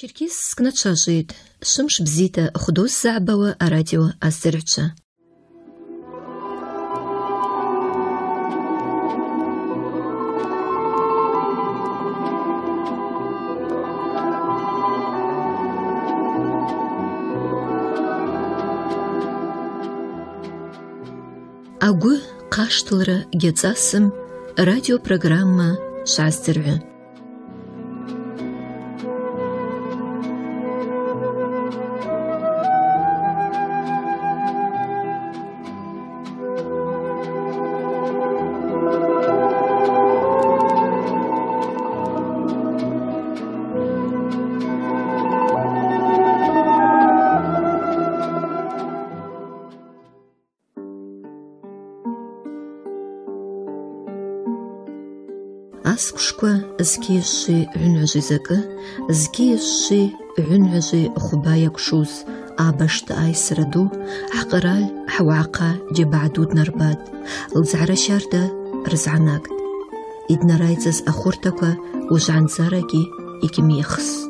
Черкес кнатшажит, шымш бзита худос забава радио аздырча. Агу каштылры гецасым радиопрограмма шаздыры. Аскушква зкиши гунжизака, зкиши гунжи хубаяк шуз, абашта айсраду, хакарал хавака джебадуд нарбад, лзара шарда рзанак. Иднарайцаз ахуртаква ужанзараги икимихс.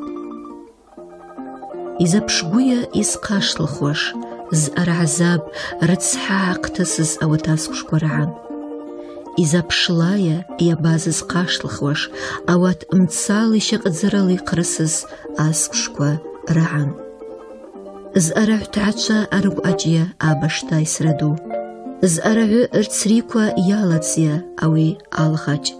Изапшгуя искашлхваш, з аразаб рцхаактасыз аватаскушква ран. Изапшлая ябазыз кашлхваш, ават мцали шакадзарали красыз аскушква ран. З арахтача аргу аджия абаштай сраду. З арагу рцриква ялация ави алхач.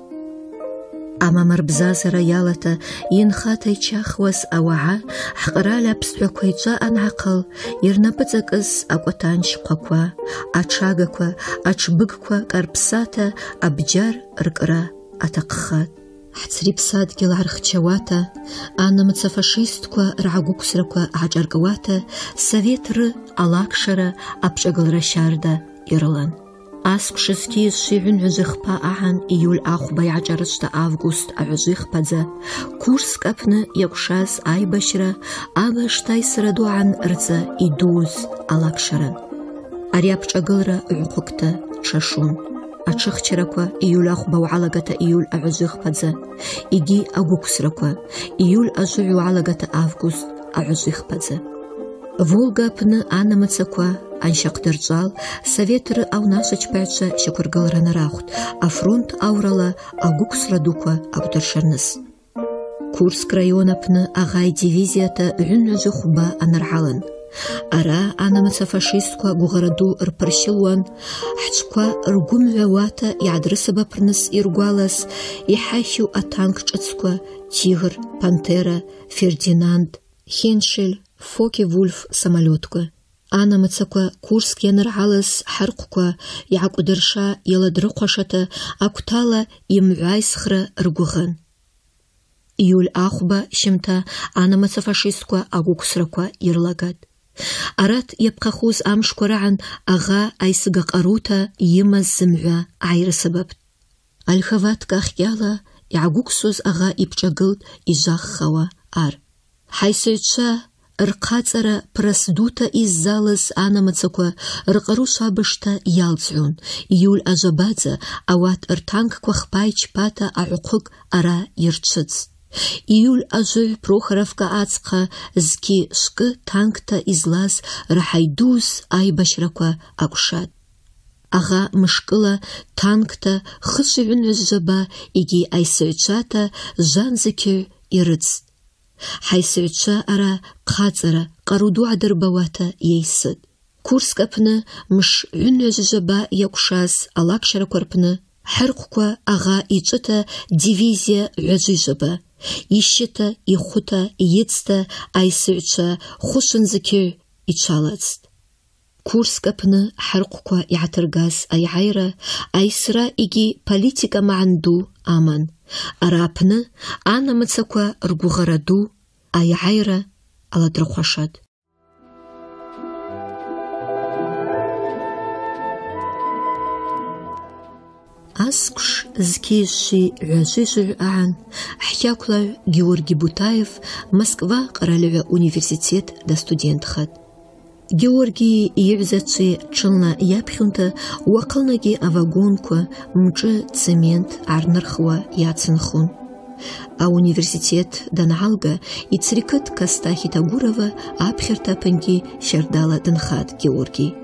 Ама марбзазара ялата инхатай чахвас аваа хакараля пстваквайча анакал ирнапацакыз акватанч қаква, ачагаква, ачбыгква карпсата абджар ркра атакхат. Хцрипсад гилархчавата, анамцафашистква рагуксраква аджаргавата, советры алакшара апчагалрашарда ирлан. Аскушски шивун жихпа ахан июль ахуба яджарышта август ажих падза. Курск апны якшас айбашра, абаштай срадуан рца идуз алакшаран. Ариапчагалра уқукта чашун. Ачахчараква июль ахуба уалагата июль ажих падза. Иги агуксраква июль ажу уалагата август ажих падза. Волга апны анамацаква аншақтыржал, советры аунашач пәтші шекургалрана рахут, а фронт аурала агуксрадуква абдыршарныс. Курск район апны ағай дивизията үннөзі хуба анархалын. Ара анамаца фашистква гуғараду рпаршилуан, хачква ргумвявата ядрысы бапырныс иргуалас, ихайхю атанк чыцква, тигр, пантера, Фердинанд, Хеншель, Фоке-Вульф самолетква. Анамацаква Курск янархалас харққва яқудырша яладрыққашата акутала имвайсхра ргуған. Июль ахуба шимта анамаца фашистква агуксраква ирлагат. Арат япқахуз амшкваран аға айсыгақарута имаз зімва айры сабабт. Альхават кахяла ягуксуз аға ипчагылт ижақхава ар. Хайсыйча рқацара прасдута иззалыз анамацаква рқару шабышта ялцун. Июль ажабадза ават ртанкква хпайч пата аъуқук ара ирчыц. Июль ажу Прохоровка ацқа зки шкы танкта излаз рахайдуз айбашраква акушат. Аға мышкыла танкта хышывын жаба иги айсыйчата жанзыкю ирыц. Хайсыйча ара қацара қаруду адырбавата ейсід. Курск апны мыш үнөзі жаба якушаз алакшара көрпні, харққва аға ичыта дивизия үжі жаба. Ишіта, ихута, ецта айсыйча хушынзікі ичалацд. Курск апны харққва ятыргаз айайра, айсыра иги политика маанду аман. Арапны анамацаква ргуғараду айайра аладрықвашад. Аскуш зкиши ғажижыр ағын Хьякулай Георгий Бутаев Москва Қаралева университет да студент хат. Георгий Евзачи чылна япхунта уақылнаги авагонква мчы цемент арнархва яцынхун. университет даналга ицрикыт Каста Хитагурова аԥхьарҭа аԥынгьы шьардала дынхат Георги.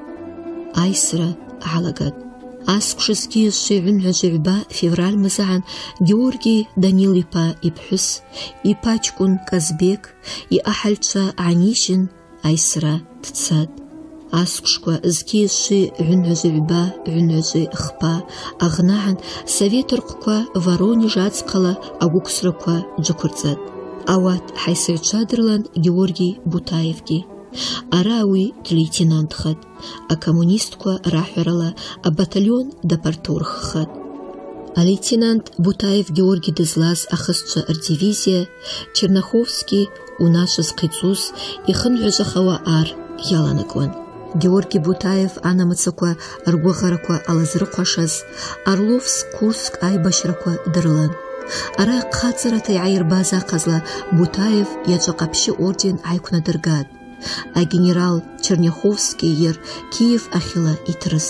Аисра алагат. Аскәшазгьы шыҩнҩажәаҩба февраль мзаан Георги Данил иԥа иԥҳәыс, иԥаҷкәын Казбек, иаҳаҩцәа ааникьын аисра дцат. Аскәшқәа зқьиашьы ҩынҩажәаҩба, ҩынҩажәа-хԥа аӷнаан Совет рҟәқәа Воронеж аӡҟала агәықәсрақәа џьықәырҵат. Ауат ҳаисаҩцәа дрылан Георги Бутаевгьы. Ара уи длеитенантхат, акоммунистқәа раҳәарала абаталион дапартурххат. Алеитенант Бутаев Георги дызлаз ахысцәа рдивизиа Черняховски унашәа зҟаиҵоз ихынҳәыжахауа ар иаланакуан. Георги Бутаев анамыцақәа ргәыӷарақәа алазрыхәашаз Орловск, Курск аибашьрақәа дрылан. Ара хъаҵарата иааирбаз аҟазла Бутаев иаҿаҟаԥшьы орден ааиқәнадыргат. Агенерал Черняховски иар Киев ахьыла иҭрыс.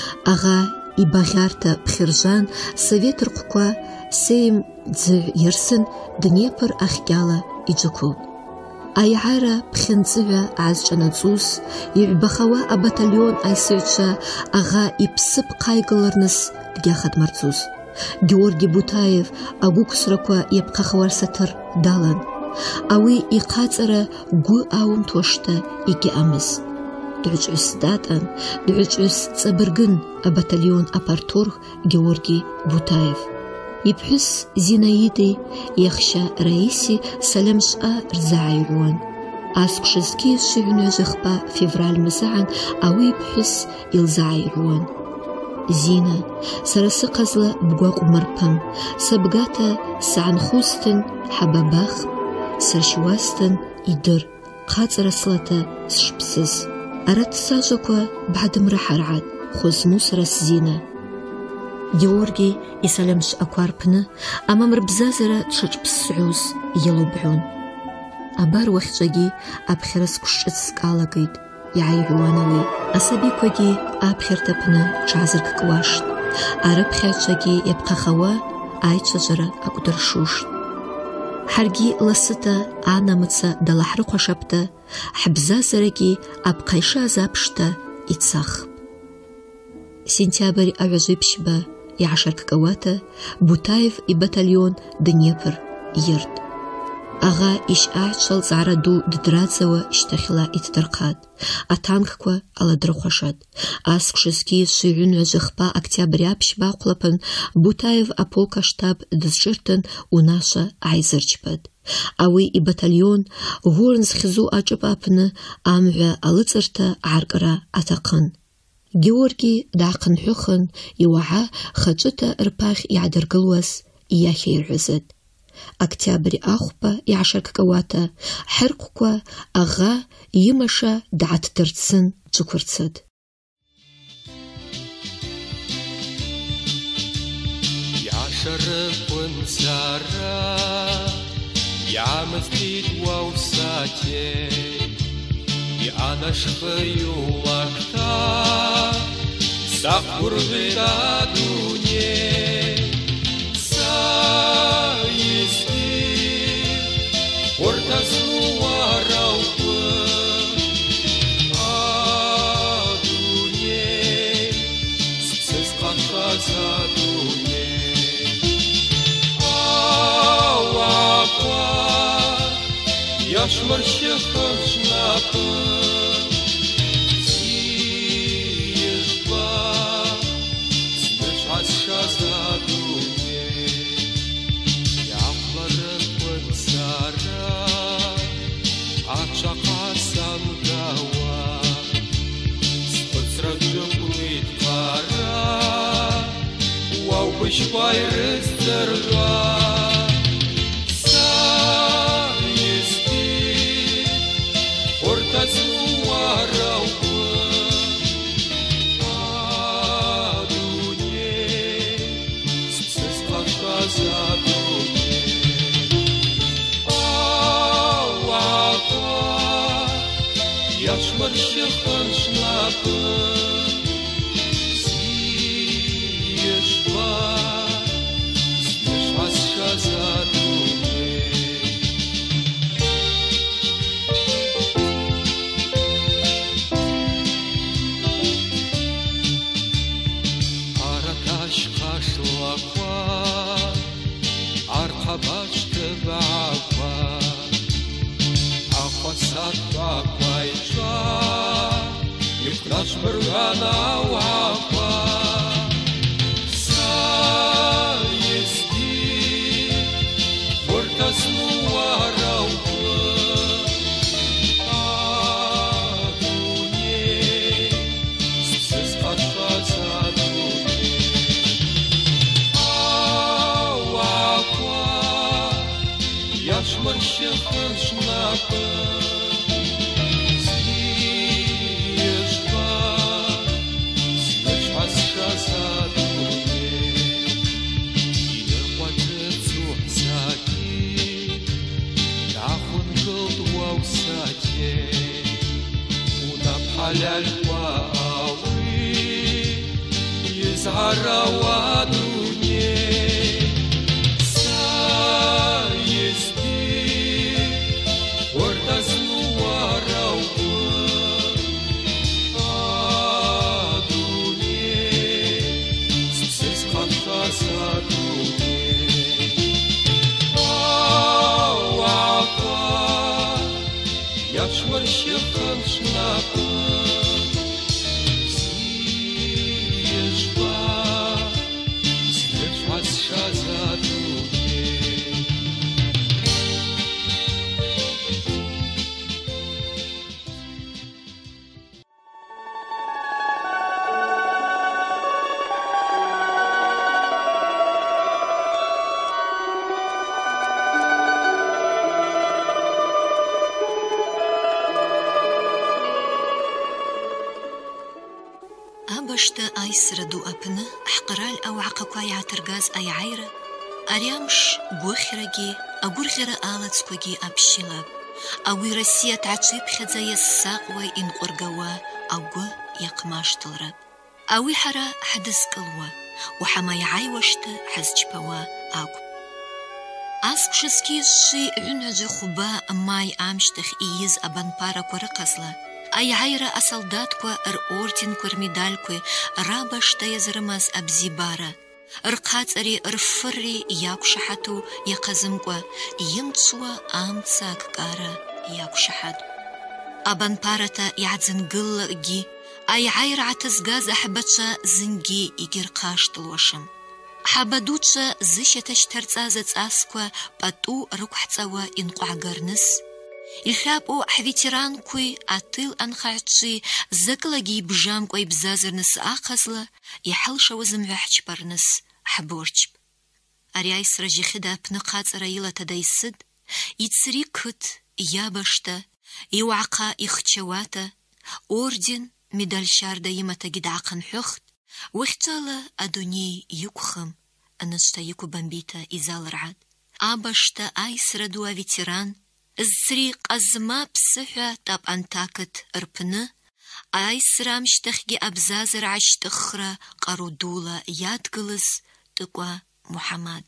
Аӷа ибаӷьарҭа ԥхьыржәан Совет рҟәқәа Сейм ӡыҩ иарсын Днепр ахькьала иџьықәылт. Аиаара ԥхьынҵыҩа аазҿанаҵоз иҩбахауа абаталион аисаҩцәа аӷа иԥсы ԥхаигаларныс дгьахадмырҵоз. Георги Бутаев агәықәсрақәа иаԥхахауа рсаҭыр далан. Ауи ихъаҵара гәы аумҭошта егьыҟамызт. Дгӏвычӏвгӏвыс датӏан, дгӏвычӏвгӏвыс ҵабыргын абаталион апарторг Георги Бутаев. Иԥҳәыс Зинаиди, иахьшьа Раиси Салам-швъа рзагӏайгӏвуан. Асквшазгьи шыҩнҩажва-хԥа февраль мзаан ауи иԥҳәыс илзагӏайгӏвуан. Зина, сара сыҟазла бгвакъв умырԥым, сабгата сгӏанхузтын хӏабабахпӏ, сырщуазтын йдыр, хъаҵара сылата сшпсыз. Арат сажваква бгӏадымрыхӏаргӏатӏ, хвызму сара сзина. Георги йсальамшвъаква рпны амамырбзазара дшашӏпссгӏуз йалубгӏун. Абар уахьчӏвагьи апхьара сквшчӏыц скӏалагитӏ, йгӏайгӏвуан ауи. Асабиквагьи апхьарта апны тшгӏазыркӏкӏуаштӏ. Арыпхьагӏвчвагьи йапхъахауа айчважвара акӏвдыршуштӏ. Ҳаргьи ласыта анамыца далахӏрыхъвашапӏта, хӏбзазарагьи апхъайшаз апшта йцахпӏ. Сентябрь агӏважвипщба йгӏашаркӏкӏауата Бутаев йбатальон Днепр йыртӏ. Аӷа йщъагӏвчва лцӏгӏара ду ддрадзауа щтахьла йтдырхъатӏ. Атанкква аладрыхъвашатӏ. Асквшазгьи шыҩнҩажва-хԥа октябрь апщба ахъвлапын Бутаев аполк аштаб дызшӏыртын унашва гӏайзырчпатӏ. Ауи йбатальон Горн зхьзу ашӏыпӏа апны амгӏва алыцӏырта гӏаркӏра атахъын. Георги дгӏахъынхӏвыхын йуагӏа хачӏвыта рпахь йгӏадыргылуаз йахьайргӏвызатӏ. Октябрь ахвпа йгӏашаркӏкӏауата хӏырхъвква аӷа йымаша дгӏатдырцын джвыквырцатӏ. Йгӏашарыквын сара йгӏамыздитӏ уаусатей, йъанашхыйу лакӏта сахвгвыргъьитӏ адуней. Ортазну араугы адуней, сыз катшаз адуней. Ауаква яшмырщыхын шнапы зижба снычгӏасшаз адуней. Йгӏахъвларыквын сара ачвакъасамгаwa спыцракӏ джвыквлитӏ хъара уаубыщква йрыздзыргӏва. Сайызгьи ортазну араугы адуней, сыз катшаз адуней. Яшмырщыхын шнапы зижба снышгӏасшаз أبشت أيسر دو أبنه حقرال أو عقاقوا يعترغاز أي عيرة أريامش بوخرجي أغورغر آلتسكوجي أبشيلاب أوي رسية تعجب خزايا الساقوي إن قرقوا أوغو يقماش طلرب أوي حرا حدث قلوة وحما يعيوشت حزجبوا أوغو أسك شسكيزشي عنجي خبا ماي أمشتخ إيز أبان بارا كورقزلا أي عيرة أسلداتكو أورتين كورميدالكو رابشتا يزرماز أبزيبارا رقات أري رفري ياكشحاتو يقزمكو يمتسوا آمتساك كارا ياكشحاتو أبان بارتا يعدزن قل جي أي عيرة عتزغاز أحبتشا زنجي يجرقاش تلوشم حبدوتشا زيشتش ترتزازت أسكو باتو ركحتسوا إنقو عقرنس الحابو حفيتيران كوي أطيل أنخاعتشي زكلاجي بجام كوي بزازرنس آقازلا يحلش وزم وحش برنس حبورجب أريايس رجي خدا بنقاط رايلة تدايسد يتسري كت يابشتا يوعقا يختشواتا أوردين ميدال شار دايما تجد عقن حخت واختالا أدوني يكخم أنشتا يكو بامبيتا إزال رعاد أبشتا آيس ردوا فيتيران الزريق أزما بسحة تاب أنتاكت ربنا أي سرامش تخجي أبزازر عش تخرى قرودولا يادقلس تقوى محمد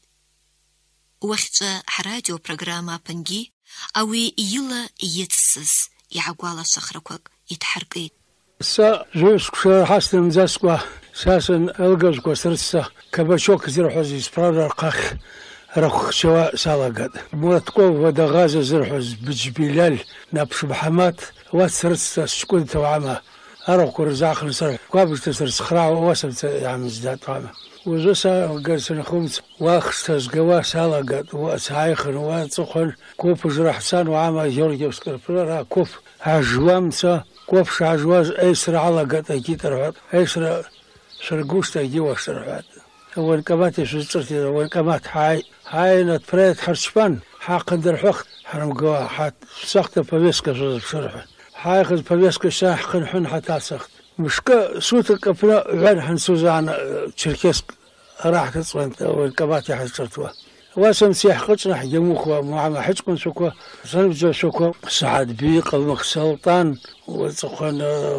وقت حراديو برنامج بنجي أوي يلا يتسس يعقوالا صخركوك يتحرقيت سا جوش حاسن مزاسكوا ساسن الجوزكوا سرسا كبشوك زرحوزي سبرار القاخ رخ شواء سالاقاد مرتكو ودغازة زرحوز بجبيلال نابش بحمات واتسرسا شكون توعما أروك رزاق نصر قابل تسرس خراع وواسب يعمل زداد طعمه وزوسا قرسن خمس واخستز قوا سالاقاد واسعايخن واتسخن كوب جرح سان وعما يورجي وسكرفلرا كوب عجوامسا كوب عجواز ايسر علاقات اكيد رفعت ايسر شرقوشت اجي واشترفعت وين كمات يشترتي وين كمات هاي نتفريت حرشبان حاقندر حق حرم قوا حات سخت بفيسكا شرحه حايخذ بفيسكا شاحقن حن حتى سخت مشكا سوتك أفلا عن حنسوزا عن تشركيسك راح تصوانت وين كمات يحشرتوا واسم سيح قطنا حجموخوا معما حجكم شكوا صنبجو شكوا سعد بيق المخ سلطان وتقوان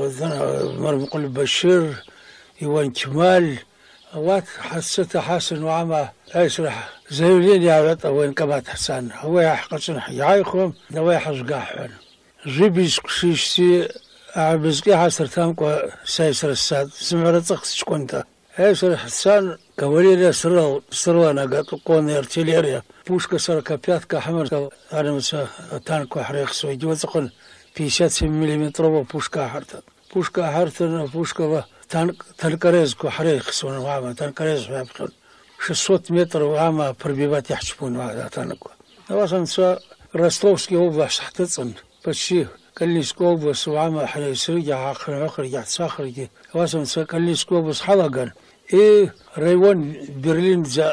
مرمقل بشير يوان كمال وات حسيته حسن وعما ايسرح زيولين يا وين كمات حسان هو يحققنا يعيخهم دوا يحجقاحون جيبيسك شيشتي عبزكي حسر تامكو سايسر الساد سمعرتك شكونتا ايسر حسان كوليريا سروانا قاتو قون ارتيليريا بوشكا سركا بياتكا حمركا انا مسا تانكو حريق سوي جوزقن في 6 ملم بوشكا حرتا بوشكا حرتا بوشكا تنكريزكو حريق سونا وعما تنكريز فابخل 600 متر وعما بربيبات يحشبون وعدا تانكو واسن سا رستوفسكي اوباش حتتصن بشيه كليسكوبس وعما حريس رجع عقل عقل رجع تساخر جي واسن سا كليسكوبس حلقا И район Берлин за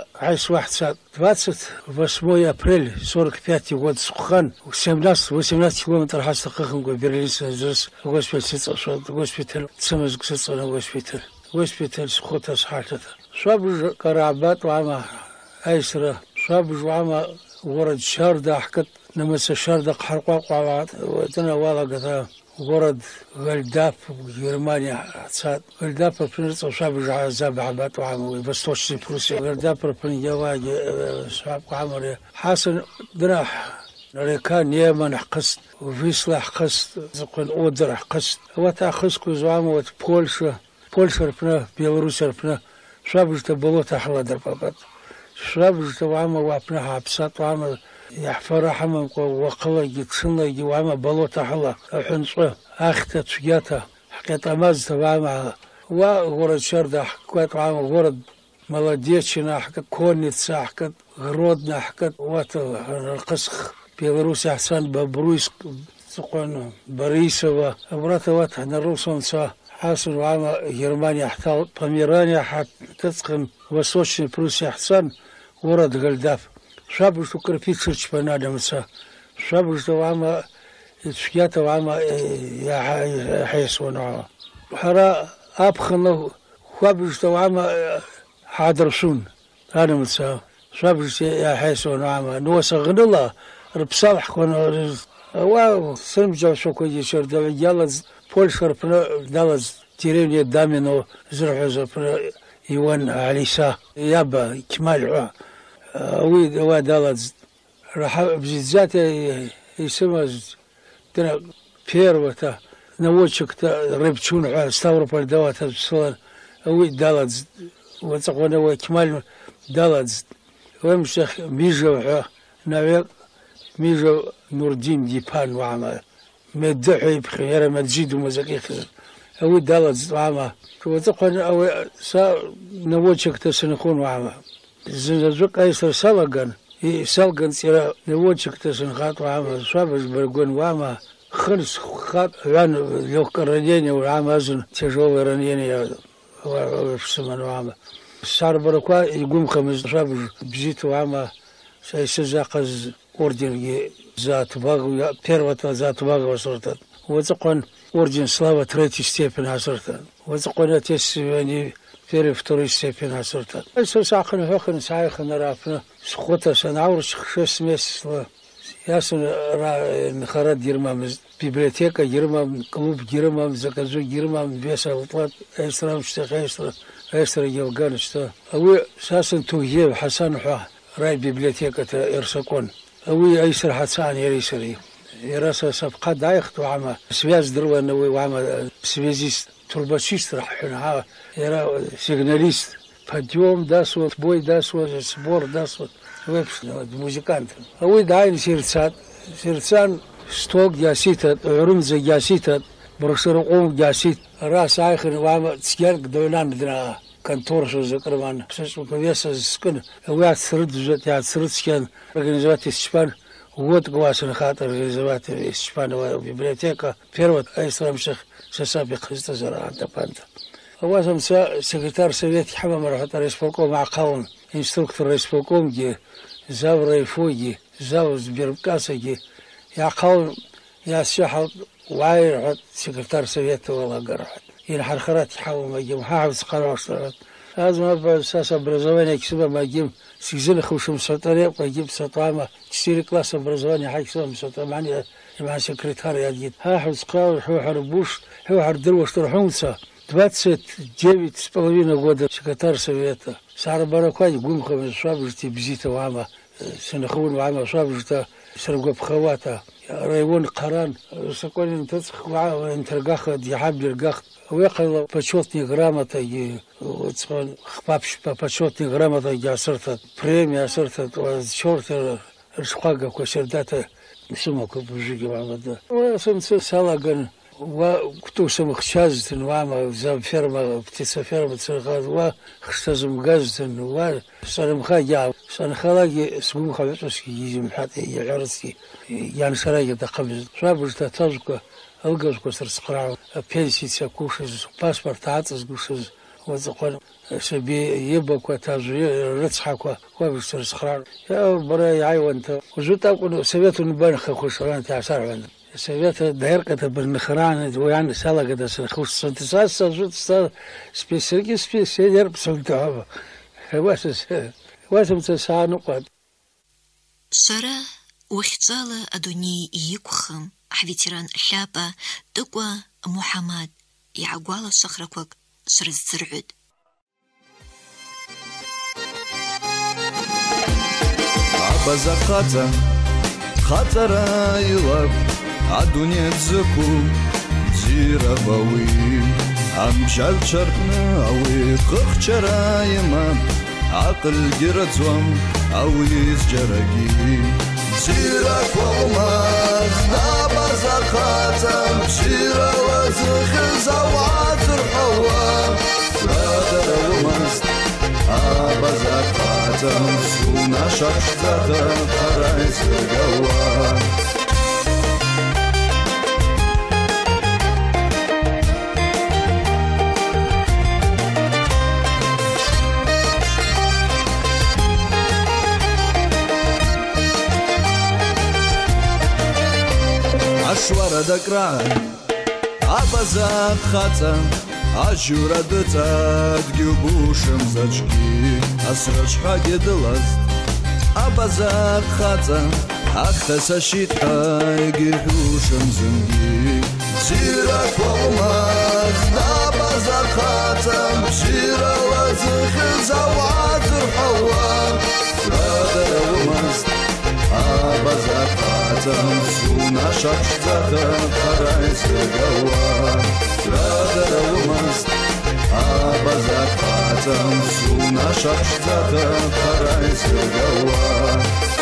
28 апреля 45 год Сухан 17-18 километров хастахахам го Берлин сазрас госпиталь самаз гсацана госпиталь схота схатата шабж карабат вама айсра шабж вама ورد شاردة حكت نمس شاردة حرقوا قوات وتنا والله قطع ورد غلداب جرمانيا صاد غلداب برنس وشاب جا زابعبات وعموي بس توش بروسيا غلداب برن جواج شاب عمري حسن دراح ريكان يمن حقست وفيسلا حقست زقن اودر حقست وتاخذ كوزوام وتبولشا ربنا بيلاروس ربنا شاب جت بلوت حلا دربابات شاب جت وعما وابنا حبسات وعما يحفر حمام وقلا يتشن لي وعما بلوت حلا حنصه اخته تجاته حكيت ماز وعما وورد شرده حكيت وعما ورد ملاديتشنا حكت كونيتس حكت غرودنا حكت وات القسخ بيلاروس احسن ببرويسك سقون بريسوا ابرات وات نروسون سا حاصل وعما جرمانيا احتل باميرانيا حت تسخن وسوشي بروسيا احسن ورد غلداف شاب شكر في تشرش بنادم سا شاب وعما تشيات وعما يا حيسون وعما حرا ابخنو شاب وعما حادرسون هذا مسا شاب يا حيسون وعما نوسغن الله رب صالح كون واو سمجا شو كوي شر يلا بولشر دالز تيريني دامينو زرع يوان عليسا يابا كمال وي دالز راح بزيت يسمى ترى بيروتا نوتشك ربتشون على استورب الدوات الصور وي دالز وتقولنا وي كمال دالز ومشيخ ميجو نويق ميجو نور الدين ديبان وعما مدحي بخير ما تزيد ومزاكي خزر أو دالز وعما وتقول أو نوتشك تسنخون وعما زنزوك أيسر سالقان سالقان ترى نوتشك تسنخات وعما شابش برقون وعما خلص خات عن يوك الرنيني وعما أزن تجول الرنيني وفسمن وعما الشعر بركوا يقوم خمس شابش بزيت وعما سيسزاقز أوردين ذات باغ بيروتا ذات باغ وصرتت وتقون أوردين سلاوة تريتي ستيبن هاسرتت وتقون تيس يعني فيري فتوري ستيبن هاسرتت أيسو ساقن هوخن سايخن رافنا سخوتا سنعور شخص ميس ياسن نخرات يرمام بيبليوتيكا يرمام كلوب يرمام زكازو يرمام بيسا وطلات أيسرام شتاق أيسر يلقان شتا أوي ساسن توهيب حسان حواه راي بيبليوتيكا إرساكون أوي أيسر حسان يريسري يراسا سبقا دايخت وعما سبياز دروا نوي وعما سبيزيست ترباتشيست راح حنها يرا سيغناليست فاديوم داسوت بوي داسوت سبور داسوت ويبس موزيكانت أوي داين سيرتسان ستوك جاسيتات عرمزة جاسيتات برسرقوم جاسيت راس آخر وعما تسجارك دولان دنا كانتور شو ذكرمان بس وكويس سكن ويا تسرد زوت يا تسرد سكن organizovat إسبان وود قواسن خاطر organizovat إسبان وبيبليوتيكا فيروت أيسرام شيخ سابق خزت زراعة تبانتا واسم سكرتار سوفيتي حمام رحت رئيس فوقوم مع قوم انستركتور رئيس فوقوم جي زاو ريفوجي زاو زبيربكاسا جي يا قوم يا سيحط وعاير حط سكرتار سوفيتي والله قرحت ينحر خرات يحاول ما يجيب حافظ قناة واشتغلت هذا ما بأساسا برزواني يكسبها ما يجيب سيزل خوش مسطري ويجيب سطامة تشتري كلاس برزواني حيكسبها مسطري معني مع سكرتار يجيب ها حفظ قاوي حو حربوش حو حردروش ترحومسا 29 года секретарь совета. Сара Бараквай гумхам швабжти бзита вама синхун вама швабжта сргопхавата район Каран саконин тцх ва интергаха дихабдир гахт ويقل почетные грамоты и вот хпапш почетные грамоты я сорта премия сорта чёрта шхага косердата сумок бужиги вамада. Сенсе салаган وكتو سمخ شازتن وعما زام فيرما птицеферма церхаз ва хштазум газтен ва санамха я санхалаги сгумхаветоски йизим хати ярски яншарага дақабз шабжта тазка алгазко срсқра пенсия кушез паспорт ацыз гушез وزقون سبي يبقى وتاجي رتصحكوا وبصير سخران يا برا يعيونت وجوتا كون سبيت نبنخ خوشران تاع شرعنا سبيت دايرقه بالنخران ويعني سالا قد سنخوش سنتساس جوت سبيسيكي سبيسيدر بسنتها واسم تسانو قد شرا وخجالة أدوني يكخم حفيتران لابا تقوى محمد يعقوال الشخركوك شرز زرعود عبازا خطر يلاب عدوني تزكو جيرا باوي عم شال شرطنا أوي خخ شرايما عقل جرتوام أوي زجرقي جيرا كوماز عبازا خاتم جيرا وزخ زوات الحوا فادر ومست عبازا خاتم سونا شخصة خرايس الجوا عشورة دكران عبازا خاتم عجورة دتاد جبوشم زجكي أسرج حاجة دلست عبازا خاتم أختس شيطة جبوشم زنجي سيرة فوماز عبازا خاتم سيرة وزخ زوات الحوا فادر ومست عبازا خاتم سونا شخصة خرايس الجوا فادر ومست عبازا خاتم سونا شخصة خرايس الجوا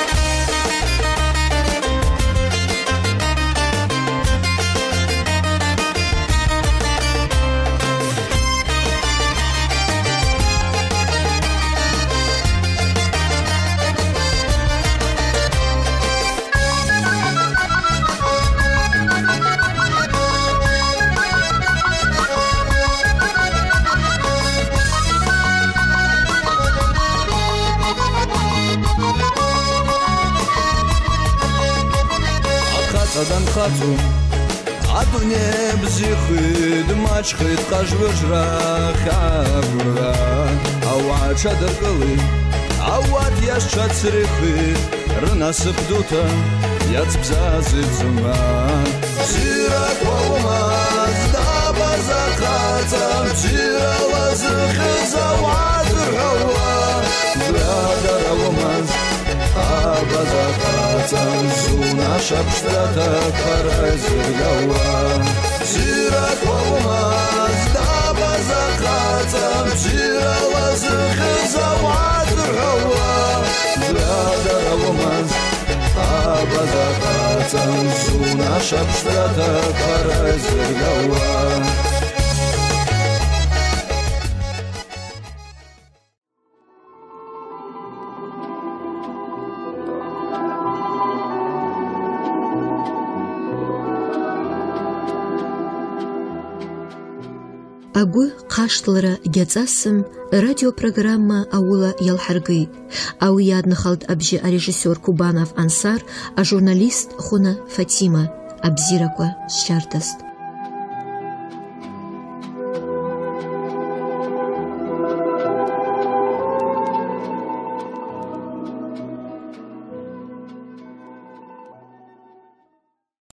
صدن خاتون عدوني بزيخد ماش خيط قاش بجرا خابرا او عاد شادر قلي عواد ياش شاد سريخي رنا سبدوتا يات بزازي زمان زيرك وماز دابازا خاتم زيرا وزخ زواد الحوا برادر وماز عبازا خاتم سونا شبشتة خرايس الجوا زيرك وماز دابازا خاتم زيرا وزخ زواد الحوا برادر وماز عبازا خاتم سونا شبشتة خرايس الجوا أقوى قاشتلرا جاتاسم راديو برنامج أولا يلحرقي أو ياد نخلط أبجي ريجيسور كوبانов أنصار جورناليست خونا فاتيما أبزيركوا شارتست